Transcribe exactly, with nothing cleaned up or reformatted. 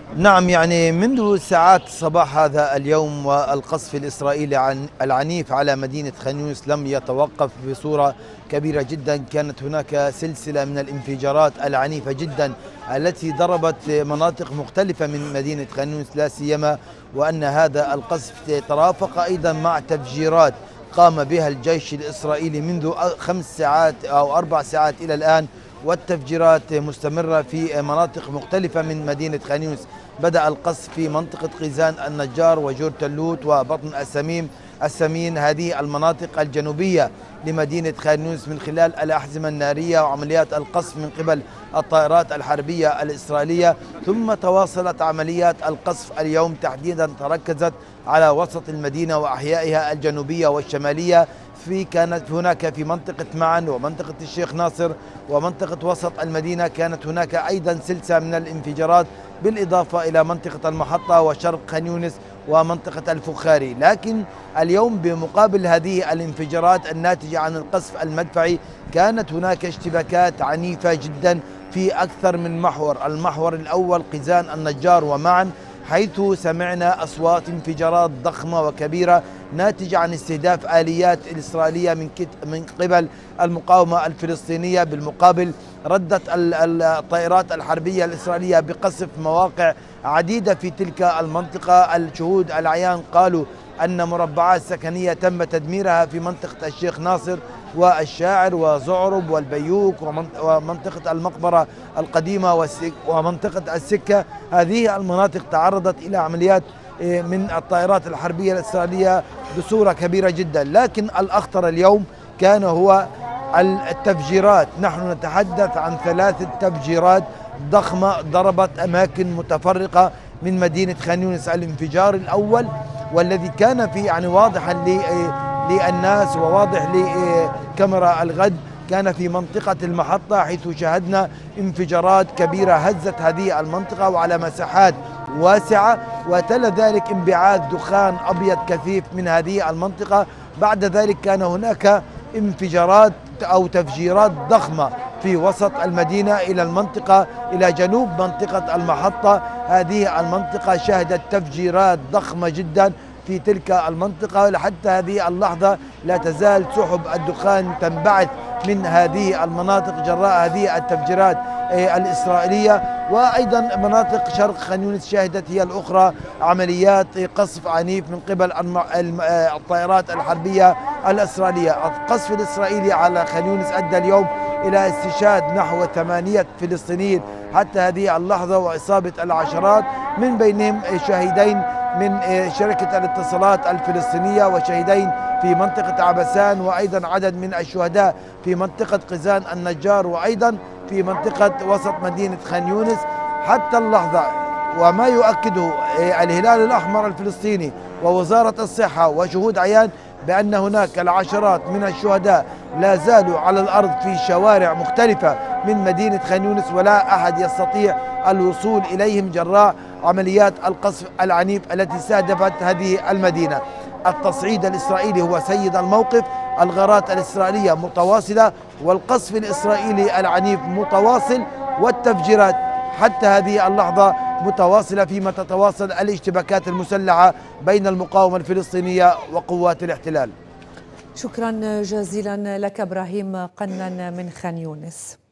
نعم، يعني منذ ساعات صباح هذا اليوم والقصف الإسرائيلي عن العنيف على مدينة خان يونس لم يتوقف بصورة كبيرة جدا. كانت هناك سلسلة من الانفجارات العنيفة جدا التي ضربت مناطق مختلفة من مدينة خان يونس، لا سيما وأن هذا القصف ترافق أيضا مع تفجيرات قام بها الجيش الإسرائيلي منذ خمس ساعات أو أربع ساعات إلى الآن، والتفجيرات مستمرة في مناطق مختلفة من مدينة خان يونس. بدأ القصف في منطقة قيزان النجار وجور تلوت وبطن السميم السمين، هذه المناطق الجنوبية لمدينة خان يونس، من خلال الأحزمة النارية وعمليات القصف من قبل الطائرات الحربية الإسرائيلية. ثم تواصلت عمليات القصف اليوم، تحديدا تركزت على وسط المدينة وأحيائها الجنوبية والشمالية. في كانت هناك في منطقة معن ومنطقة الشيخ ناصر ومنطقة وسط المدينة كانت هناك أيضا سلسلة من الانفجارات، بالإضافة إلى منطقة المحطة وشرق خان يونس ومنطقة الفخاري. لكن اليوم بمقابل هذه الانفجارات الناتجة عن القصف المدفعي كانت هناك اشتباكات عنيفة جدا في أكثر من محور. المحور الأول قيزان النجار ومعن، حيث سمعنا أصوات انفجارات ضخمة وكبيرة ناتجة عن استهداف آليات الإسرائيلية من من قبل المقاومة الفلسطينية. بالمقابل ردت الطائرات الحربية الإسرائيلية بقصف مواقع عديدة في تلك المنطقة. الشهود العيان قالوا أن مربعات سكنية تم تدميرها في منطقة الشيخ ناصر والشاعر وزعرب والبيوك ومنطقة المقبرة القديمة ومنطقة السكة. هذه المناطق تعرضت إلى عمليات من الطائرات الحربية الإسرائيلية بصورة كبيرة جدا. لكن الأخطر اليوم كان هو التفجيرات. نحن نتحدث عن ثلاثة تفجيرات ضخمة ضربت أماكن متفرقة من مدينة خان يونس. الانفجار الأول والذي كان في يعني واضحا للناس وواضح لكاميرا الغد كان في منطقة المحطة، حيث شاهدنا انفجارات كبيرة هزت هذه المنطقة وعلى مساحات واسعة، وتلا ذلك انبعاث دخان أبيض كثيف من هذه المنطقة. بعد ذلك كان هناك انفجارات أو تفجيرات ضخمة في وسط المدينة إلى المنطقة إلى جنوب منطقة المحطة. هذه المنطقة شهدت تفجيرات ضخمة جدا في تلك المنطقة. لحتى هذه اللحظة لا تزال سحب الدخان تنبعث من هذه المناطق جراء هذه التفجيرات الإسرائيلية. وأيضا مناطق شرق خان يونس شهدت هي الأخرى عمليات قصف عنيف من قبل الطائرات الحربية الإسرائيلية. القصف الإسرائيلي على خان يونس أدى اليوم إلى استشهاد نحو ثمانية فلسطينيين حتى هذه اللحظة، وإصابة العشرات، من بينهم شهيدين من شركة الاتصالات الفلسطينية وشهيدين في منطقة عبسان، وأيضا عدد من الشهداء في منطقة قيزان النجار وأيضا في منطقة وسط مدينة خان يونس. حتى اللحظة وما يؤكده الهلال الأحمر الفلسطيني ووزارة الصحة وشهود عيان بأن هناك العشرات من الشهداء لا زالوا على الأرض في شوارع مختلفة من مدينة خان يونس، ولا أحد يستطيع الوصول إليهم جراء عمليات القصف العنيف التي استهدفت هذه المدينة. التصعيد الإسرائيلي هو سيد الموقف، الغارات الإسرائيلية متواصلة والقصف الإسرائيلي العنيف متواصل، والتفجيرات حتى هذه اللحظة متواصلة، فيما تتواصل الاشتباكات المسلحة بين المقاومة الفلسطينية وقوات الاحتلال. شكرا جزيلا لك إبراهيم قنن من خان يونس.